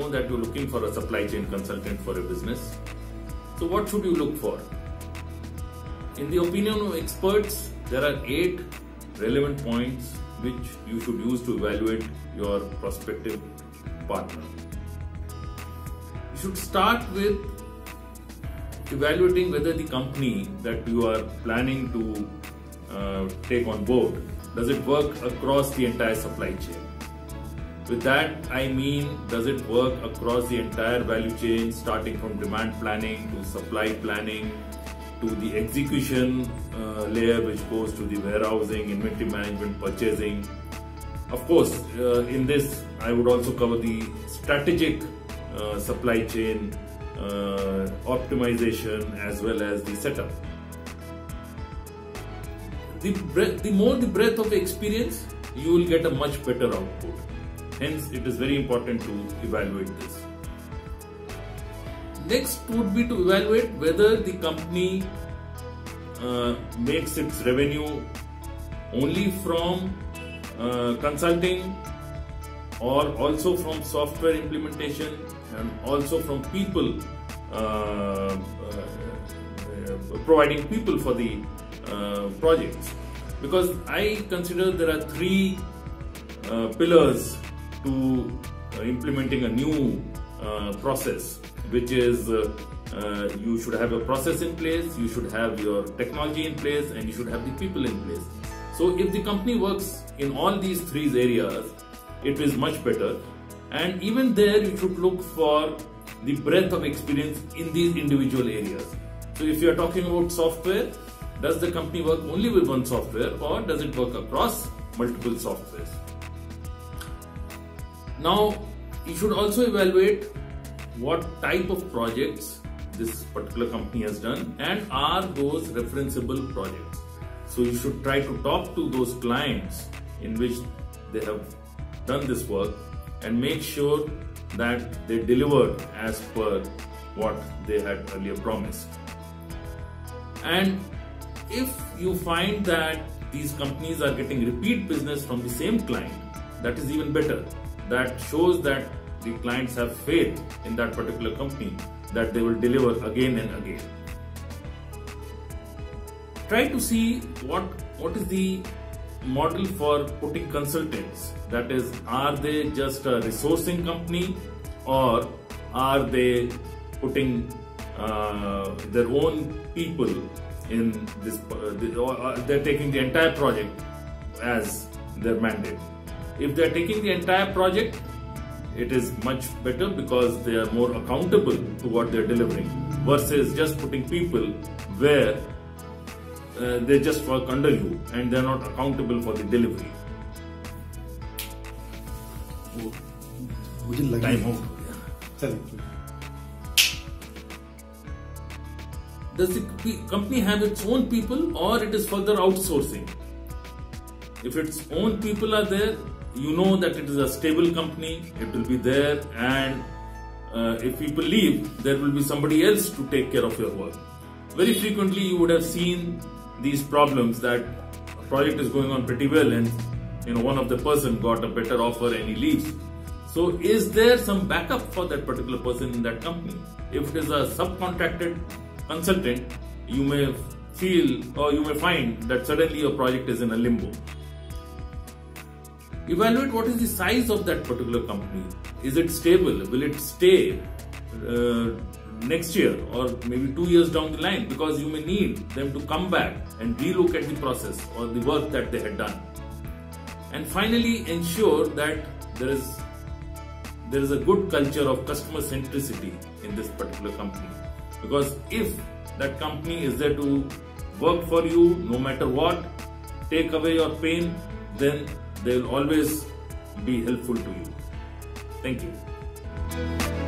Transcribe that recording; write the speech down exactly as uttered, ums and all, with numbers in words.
know that you're looking for a supply chain consultant for a business. So what should you look for? In the opinion of experts, there are eight relevant points which you should use to evaluate your prospective partner. You should start with evaluating whether the company that you are planning to uh, take on board, does it work across the entire supply chain? With that, I mean, does it work across the entire value chain, starting from demand planning to supply planning to the execution uh, layer, which goes to the warehousing, inventory management, purchasing. Of course, uh, in this, I would also cover the strategic uh, supply chain uh, optimization as well as the setup. The, breadth, the more the breadth of experience, you will get a much better output. Hence, it is very important to evaluate this. Next would be to evaluate whether the company uh, makes its revenue only from uh, consulting or also from software implementation and also from people, uh, uh, providing people for the uh, projects. Because I consider there are three uh, pillars to uh, implementing a new uh, process, which is uh, uh, you should have a process in place, you should have your technology in place, and you should have the people in place. So if the company works in all these three areas, it is much better. And even there, you should look for the breadth of experience in these individual areas. So if you are talking about software, does the company work only with one software or does it work across multiple softwares? Now, you should also evaluate what type of projects this particular company has done and are those referenceable projects. So you should try to talk to those clients in which they have done this work and make sure that they delivered as per what they had earlier promised. And if you find that these companies are getting repeat business from the same client, that is even better. That shows that the clients have faith in that particular company, that they will deliver again and again. Try to see what, what is the model for putting consultants. That is, are they just a resourcing company or are they putting uh, their own people in this, uh, or they're taking the entire project as their mandate. If they're taking the entire project, it is much better because they are more accountable to what they're delivering versus just putting people where uh, they just work under you and they're not accountable for the delivery. Would you like Time out. Sorry. Does the company have its own people or it is further outsourcing? If its own people are there, you know that it is a stable company, it will be there, and uh, if people leave, there will be somebody else to take care of your work. Very frequently you would have seen these problems that a project is going on pretty well and you know one of the person got a better offer and he leaves. So is there some backup for that particular person in that company? If it is a subcontracted consultant, you may feel or you may find that suddenly your project is in a limbo. Evaluate what is the size of that particular company. Is it stable? Will it stay uh, next year or maybe two years down the line? Because you may need them to come back and relook at the process or the work that they had done. And finally, ensure that there is there is a good culture of customer centricity in this particular company. Because if that company is there to work for you no matter what, take away your pain, then they will always be helpful to you. Thank you.